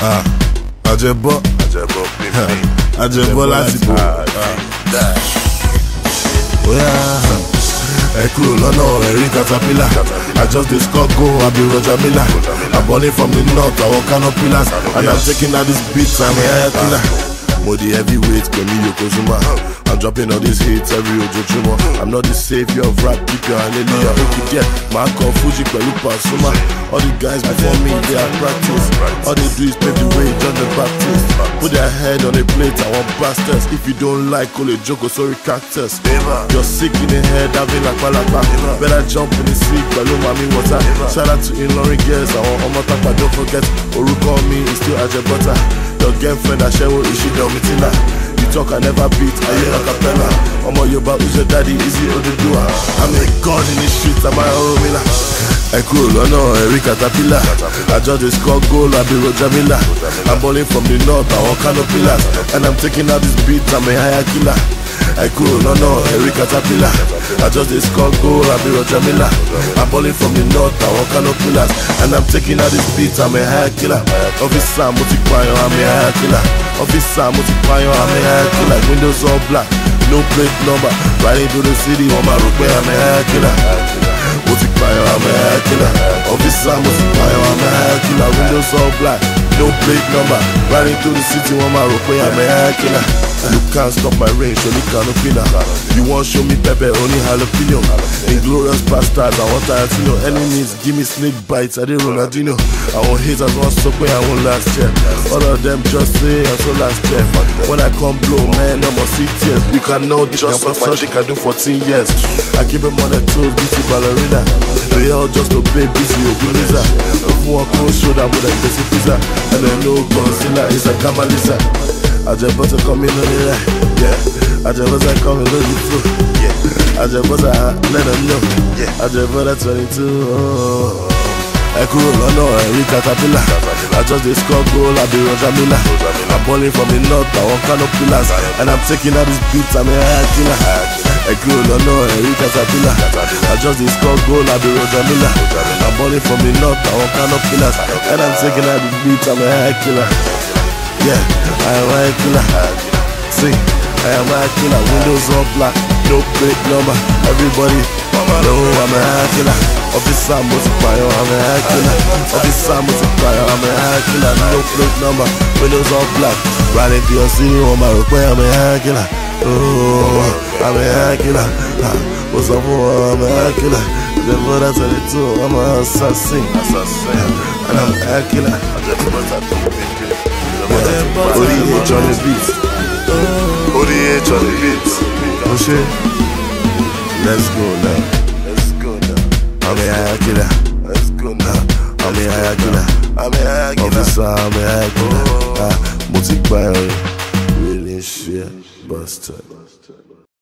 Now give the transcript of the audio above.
Ajebo láti bò. Ẹ kúrò lọ́nà ẹ̀rí caterpillar. I just dey score goal, I be Roger Miller. I'm balling from the north, I want Kano pillars. And I'm taking out this beats, I'm a higher killer. Mo the heavyweight, Kemi Yokozuna. I'm dropping all these hits every ojoojúmọ́. I'm not the savior of rap, keep your hallelujah. Make you get my call Fuji pẹ̀lú Pasuma. All the guys before me, they are practice. All they do is pave the way, John the Baptist. Put their head on a plate, I want bastards. If you don't like Kole Joko, sorry cactus. You're sick in the head, having like palapa. Better jump in the sea, pẹ̀lú mami water. Shout out to Ilorin girls, I want Omotapa, don't forget. Orúkọ mi is still Ajebota. Your girlfriend, Ashewo, is she done with Tina? You talk, I never beat, I hear a cappella. Omo Yoba, who's your daddy, is he Oduduwa? I'm a god in the streets, I'm a Oromila. I cool, no, every caterpillar. I just dey score goal, I be Roger Miller. I'm balling from the north, I want Kano pillars. And I'm taking out this beat, I'm a higher killer. I cool, no, every caterpillar. I just dey score goal, I be Roger Miller. I'm balling from the north, I want Kano pillars. And I'm taking out this beat, I'm a higher killer. Officer, multiplier, I'm a higher killer. Officer, multiplier, I'm a higher killer. Windows all black, no plate number. Riding through the city on my rope, I'm a higher killer. Multiplier, I'm a higher killer. Officer, multiplier, I'm a higher killer. Windows all black, no plate number. Riding through the city on my rope, I'm a higher killer. You can't stop my range, only canopina. You won't show me pepper, only jalapeno. Inglorious bastards, I want Tarantino. Enemies, give me snake bites, I did Ronaldinho. I want haters, I want Sokwe, I want last year. All of them just say I'm so last year. When I come blow, man, I'm on 6 years. You cannot just what my chick I do 14 years. I keep them on the toes, busy ballerina. They all just obey busy Ogunisa. If one close shoulder with a basic pizza. And then no Godzilla, it's a Kamalisa. I just bought a coming on the line, yeah. I just bought a coming on the floor, yeah. I just bought a let them know, yeah. I just bought a 22. I cool, no, every caterpillar. I just dey score goal, I be Roger Miller. I'm balling from the north, I want Kano pillars. And I'm taking out this beat, I'm a higher killer. I cool, no, every caterpillar. I just dey score goal, I be Roger Miller. I'm balling from the north, I want Kano pillars. And I'm taking out this beat, I'm a higher killer. Yeah, I am a killer. See, I am a killer. Windows all black, no plate number. Everybody know I'm a killer. Officer multiplier, I'm a killer. Officer multiplier, I'm a killer. No plate number, windows all black. Riding to your city on my rope, I'm a killer. Oh, I'm a killer. What's up, I'm a killer. The mother 22, I'm an assassin. And I'm a killer. ODH on the beat. ODH on the beat. Push it. Let's go now. I'm a higher killer. Let's go now. I'm a higher killer. I'm a higher killer. Officer, I'm a higher killer. Multiplier. Really shit. Busted.